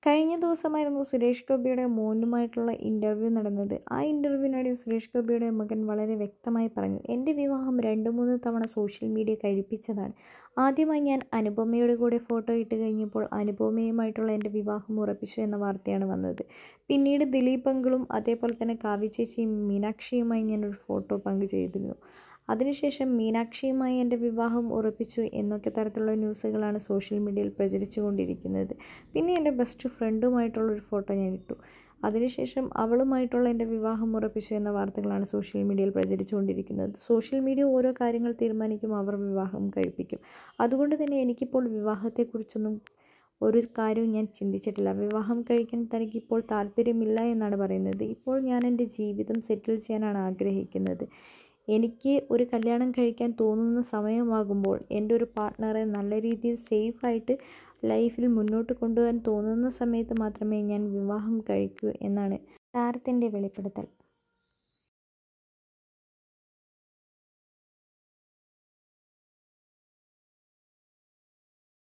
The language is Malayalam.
കഴിഞ്ഞ ദിവസമായിരുന്നു സുരേഷ് ഗോപിയുടെ മോനുമായിട്ടുള്ള ഇൻ്റർവ്യൂ നടന്നത്. ആ ഇൻ്റർവ്യൂവിനിടെ സുരേഷ് ഗോപിയുടെ മകൻ വളരെ വ്യക്തമായി പറഞ്ഞു, എൻ്റെ വിവാഹം 2-3 തവണ സോഷ്യൽ മീഡിയ കഴിപ്പിച്ചതാണ്. ആദ്യമായി ഞാൻ അനുപമയുടെ കൂടെ ഫോട്ടോ ഇട്ട് കഴിഞ്ഞപ്പോൾ അനുപമയുമായിട്ടുള്ള എൻ്റെ വിവാഹം ഉറപ്പിച്ചു എന്ന വാർത്തയാണ് വന്നത്. പിന്നീട് ദിലീപ് അങ്കിളും അതേപോലെ തന്നെ കാവ്യ ചേച്ചിയും മീനാക്ഷിയുമായി ഞാനൊരു ഫോട്ടോ പങ്കുചെയ്തിരുന്നു. അതിനുശേഷം മീനാക്ഷിയുമായി എൻ്റെ വിവാഹം ഉറപ്പിച്ചു എന്നൊക്കെ തരത്തിലുള്ള ന്യൂസുകളാണ് സോഷ്യൽ മീഡിയയിൽ പ്രചരിച്ചു കൊണ്ടിരിക്കുന്നത്. പിന്നെ എൻ്റെ ബെസ്റ്റ് ഫ്രണ്ടുമായിട്ടുള്ളൊരു ഫോട്ടോ ഞാൻ ഇട്ടു. അതിനുശേഷം അവളുമായിട്ടുള്ള എൻ്റെ വിവാഹം ഉറപ്പിച്ചു എന്ന വാർത്തകളാണ് സോഷ്യൽ മീഡിയയിൽ പ്രചരിച്ചുകൊണ്ടിരിക്കുന്നത്. സോഷ്യൽ മീഡിയ ഓരോ കാര്യങ്ങൾ തീരുമാനിക്കും, അവർ വിവാഹം കഴിപ്പിക്കും. അതുകൊണ്ട് തന്നെ എനിക്കിപ്പോൾ വിവാഹത്തെക്കുറിച്ചൊന്നും ഒരു കാര്യവും ഞാൻ ചിന്തിച്ചിട്ടില്ല. വിവാഹം കഴിക്കാൻ തനിക്കിപ്പോൾ താല്പര്യമില്ല എന്നാണ് പറയുന്നത്. ഇപ്പോൾ ഞാൻ എൻ്റെ ജീവിതം സെറ്റിൽ ചെയ്യാനാണ് ആഗ്രഹിക്കുന്നത്. എനിക്ക് ഒരു കല്യാണം കഴിക്കാൻ തോന്നുന്ന സമയമാകുമ്പോൾ എൻ്റെ ഒരു പാർട്ട്ണറെ നല്ല രീതിയിൽ സേഫായിട്ട് ലൈഫിൽ മുന്നോട്ട് കൊണ്ടുപോകാൻ തോന്നുന്ന സമയത്ത് മാത്രമേ ഞാൻ വിവാഹം കഴിക്കൂ എന്നാണ് താരത്തിൻ്റെ വെളിപ്പെടുത്തൽ.